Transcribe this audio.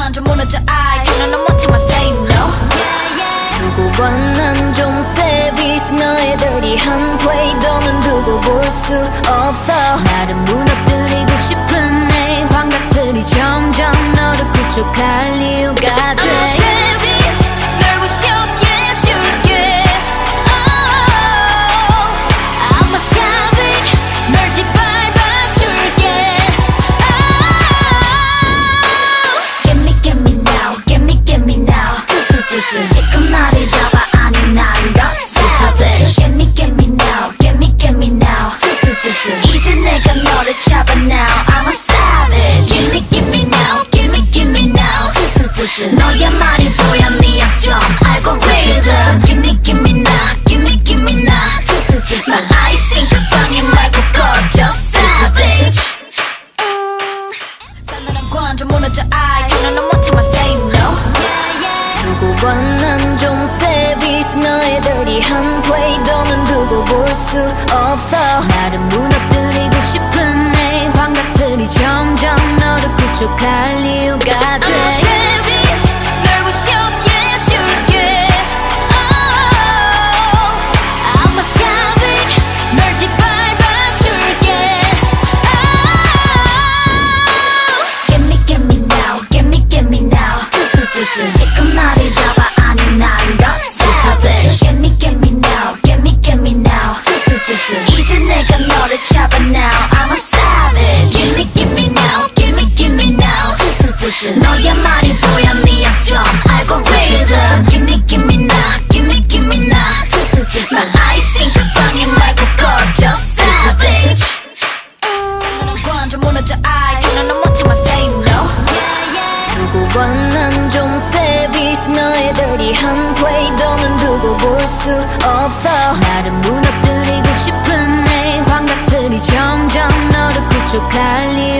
관점 무너져 I cannot 못해만 say no. 두고 봐 난 좀 savage 너의 dirty한 play 너는 두고 볼 수 없어. 나를 무너뜨리고 싶은 내 환각들이 점점 너를 구축할 이유가 돼. I'm a savage 널 부셔게 해줄게. Oh, I'm a savage 널 짓밟아줄게. Oh, get me now, get me now. 지금 나를 잡아 아니 난 너스타드. Get me now, get me now. 이제 내가 너를 잡아 now. I'm a savage. Give me now, give me now. 너의 말이 보여 네 약점 알고리즘. Give me now, give me now. 날 아이싱 그 방에 말고 꺼져 savage. 산란한 관점 무너져 I cannot 못해만 say no. 두고 봐 난 좀 savage 너의 dirty한 play 너는 두고 볼 수 없어. 나를 무너뜨리고 싶은 내 환각들이 점점 너를 구축할 이유가 돼. I'm a savage 널 부셔게 해줄게. Oh, I'm a savage 널 짓밟아줄게. Oh, get me now, get me now. 지금 나를 잡아 아니 난 너스타드. Get me now, get me now. 이제 내가 너를 잡아 now. I'm a savage. Give me now, give me now. 너의 말이 보여 네 약점 알고리즘. Give me now, give me now. 날 아이싱 그 방에 말고 꺼져 savage. 산란한 관점 무너져 I cannot 못해만 say no. 두고 봐 난 좀 savage 너의 dirty한 play 너는 두고 볼 수 없어. 나를 무너뜨리고 싶은 내 환각들이 점점 너를 구축할 일